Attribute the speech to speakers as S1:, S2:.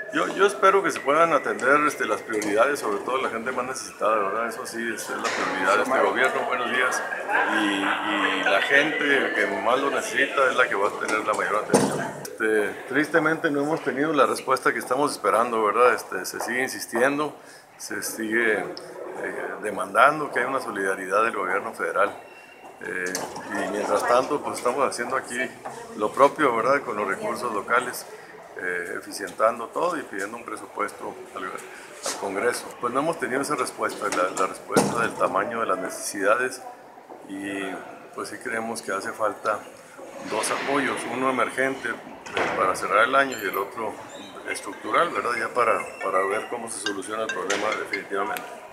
S1: Yo espero que se puedan atender las prioridades, sobre todo la gente más necesitada, ¿verdad? Eso sí, es la prioridad de este gobierno. Buenos días. Y la gente que más lo necesita es la que va a tener la mayor atención. Tristemente no hemos tenido la respuesta que estamos esperando, ¿verdad? Se sigue insistiendo, se sigue demandando que haya una solidaridad del gobierno federal. Y mientras tanto, pues estamos haciendo aquí lo propio, ¿verdad? Con los recursos locales, eficientando todo y pidiendo un presupuesto al Congreso. Pues no hemos tenido esa respuesta, la respuesta del tamaño de las necesidades, y pues sí creemos que hace falta dos apoyos, uno emergente para cerrar el año y el otro estructural, ¿verdad? Ya para ver cómo se soluciona el problema definitivamente.